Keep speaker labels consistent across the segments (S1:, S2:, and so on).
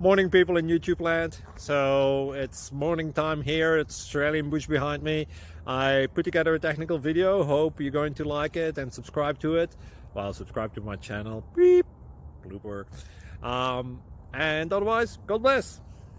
S1: Morning, people in YouTube land. So it's morning time here. It's Australian bush behind me. I put together a technical video. Hope you're going to like it and subscribe to it. Well, subscribe to my channel. Beep. Blooper. And otherwise, God bless.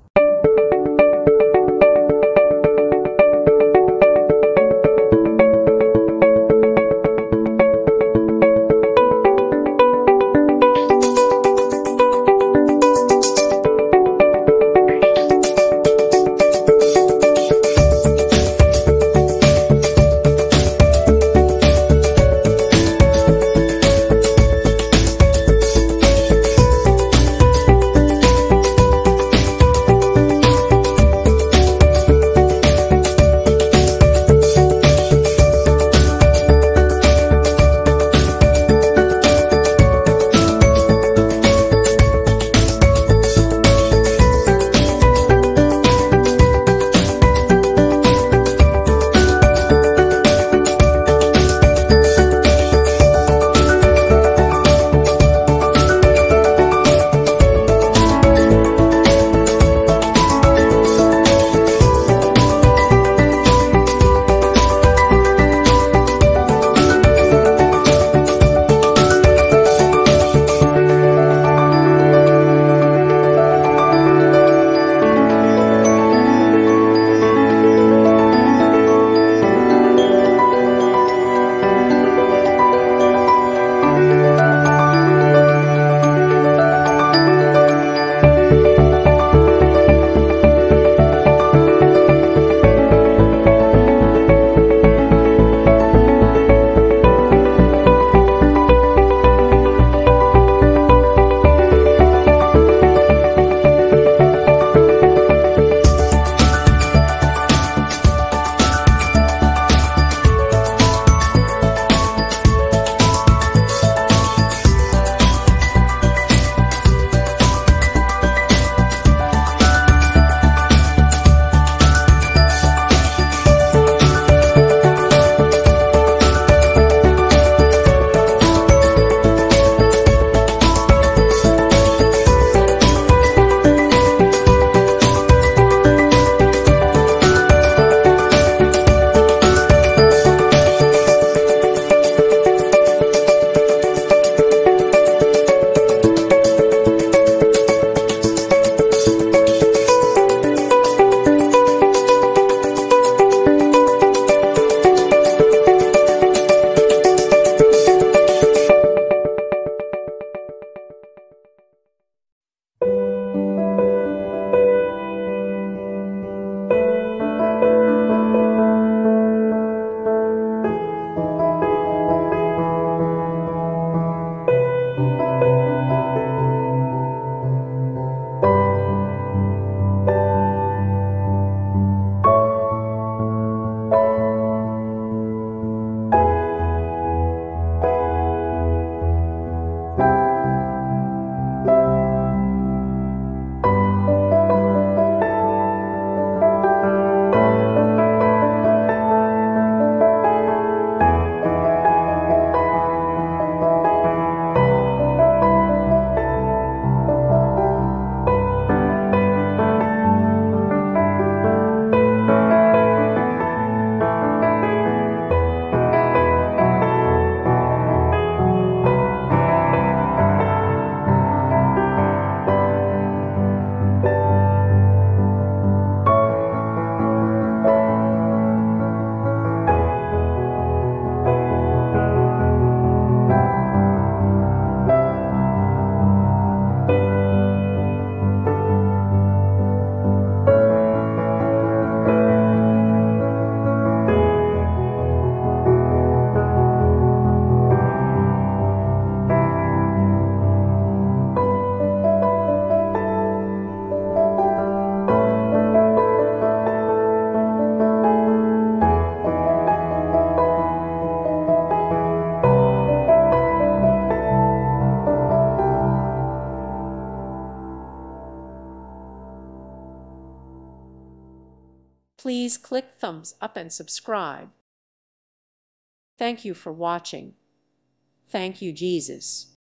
S2: Please click thumbs up and subscribe. Thank you for watching. Thank you, Jesus.